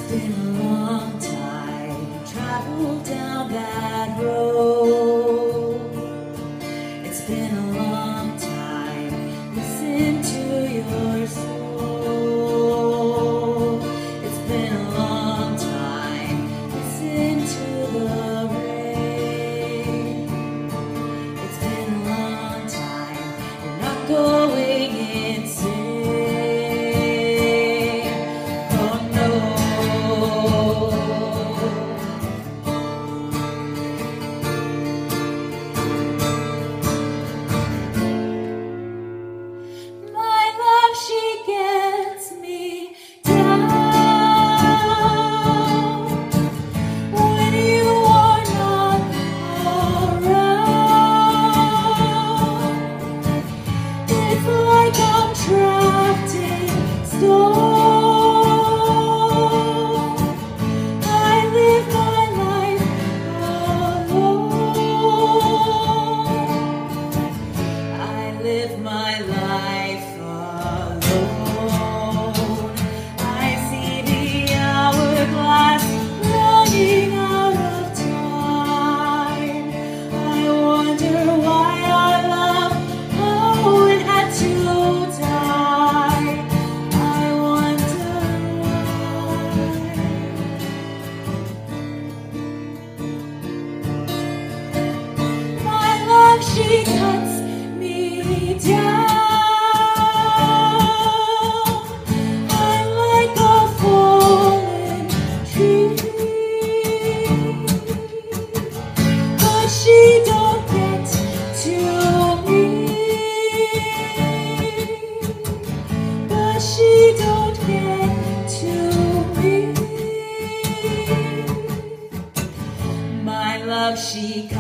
been a long time, traveled down that road. It's been a long time, listen to your soul. It's been a long time, listen to the rain. It's been a long time, you're not going insane. Live my life alone. I see the hourglass running out of time. I wonder why our love, oh, it had to die. I wonder why. My love, she cuts down. I'm like a fallen tree, but she don't get to me, but she don't get to me. My love, she